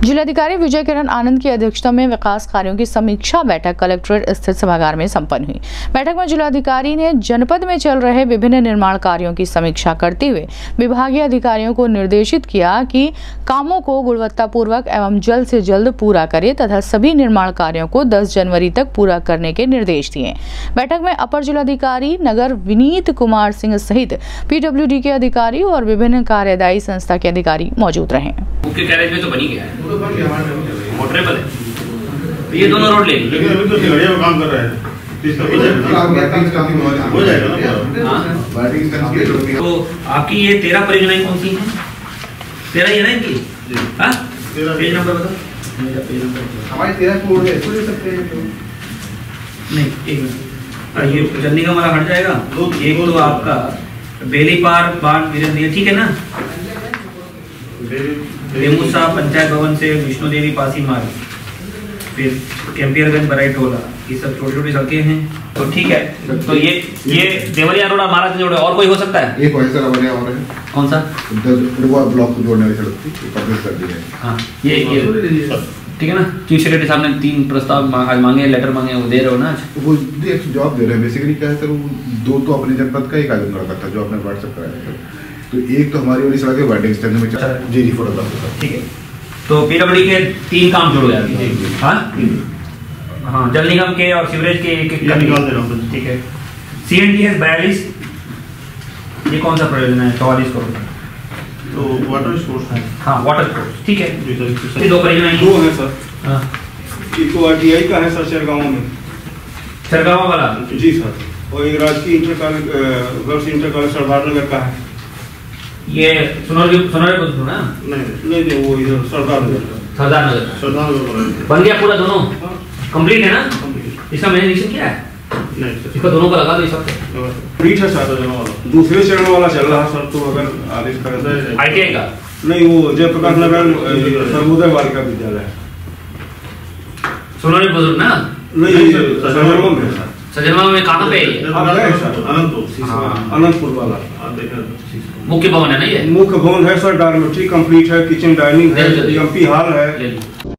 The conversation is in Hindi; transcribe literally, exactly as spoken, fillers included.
जिलाधिकारी विजय किरण आनंद की अध्यक्षता में विकास कार्यों की समीक्षा बैठक कलेक्ट्रेट स्थित सभागार में संपन्न हुई। बैठक में जिलाधिकारी ने जनपद में चल रहे विभिन्न निर्माण कार्यों की समीक्षा करते हुए विभागीय अधिकारियों को निर्देशित किया कि कामों को गुणवत्तापूर्वक एवं जल्द से जल्द पूरा करे तथा सभी निर्माण कार्यों को दस जनवरी तक पूरा करने के निर्देश दिए। बैठक में अपर जिलाधिकारी नगर विनीत कुमार सिंह सहित पीडब्ल्यूडी के अधिकारी और विभिन्न कार्यदायी संस्था के अधिकारी मौजूद रहे। मुख्य कैरेज में तो बनी गया है, तो बन गया, मोटरेबल है, तो ये दोनों रोड ले लेकिन अभी तो सिंगड़िया में काम कर रहे हैं, हो जाएगा ना। तो आपकी ये तेरह परियोजनाएं कौन सी हैं? तेरह ही है ना इनकी? हाँ, पेज नंबर बताओ। पेज नंबर हमारी तेरह कोड है, इसको ले सकते हैं नहीं? एक मिनट, ये चन्नी का हमारा हट जाएगा। एक तो आपका बेली पार बाढ़ वीरेंद्र, ठीक है ना? रेमुसा पंचायत भवन से विष्णु देवी पासी मार्ग, फिर कैंपियरगंज बराई टोला, ये सब छोटी छोटी सड़कें हैं। तो ठीक है, तो ये ये देवरिया रोड महाराज जोड़े, और कोई हो सकता है? एक वैसा बने और है। कौन सा? ब्लॉक को जोड़ने वाली सड़क थी, कंप्लीट कर दी है। हाँ, ये ये ठीक है ना? चीफ सेक्रेटरी साहब ने तीन प्रस्ताव आज मांगे, लेटर मांगे, वो दे रहे हो ना? आज वो एक जवाब दे रहे हैं। बेसिकली क्या है सर, वो दो तो अपने जनपद का, एक आजमगढ़ का था जो आपने व्हाट्सएप कराया था। तो एक तो हमारी वाली सड़क है वाइडिंग स्टैंड में जी जी फोटोग्राफ, ठीक है। तो पीडब्ल्यूडी के तीन काम जुड़ गए। हाँ हाँ, जल निगम के और सीवरेज के एक एक निकाल दे रहा हूँ, ठीक है। सीएनडीएस बयालीस, ये कौन सा परियोजना है? चौवालीस करोड़। तो वाटर सोर्स है। हाँ, वाटर सोर्स, ठीक है। ये दो परियोजनाएं दो है सर। हाँ, एक तो आरटीआई का है सर चरगांव में, चरगांव वाला जी सर, और एक राजकीय inter college girls inter college Sardar Nagar का है। ये सुनोरे सुनोरे को सुना? नहीं नहीं, वो इधर सरदार नगर, सरदार नगर सरदार नगर बन गया पूरा, दोनों कंप्लीट है ना? इसका मैंने निरीक्षण किया है। नहीं, इसको दोनों को लगा दो, सब कंप्लीट है सर। दूसरे चरण वाला चल रहा है सर, तो अगर आदेश कर आईटीआई का नहीं, वो जयप्रकाश नगर सर्वोदय बालिका विद्यालय सुनोरे बुजुर्ग ना? नहीं, सजनवा में कहाँ पे है? अनंतपुर वाला मुख्य भवन है ना? ये मुख्य भवन है सर, डॉर्मेट्री कंप्लीट है, किचन डाइनिंग है, एमपी हॉल है।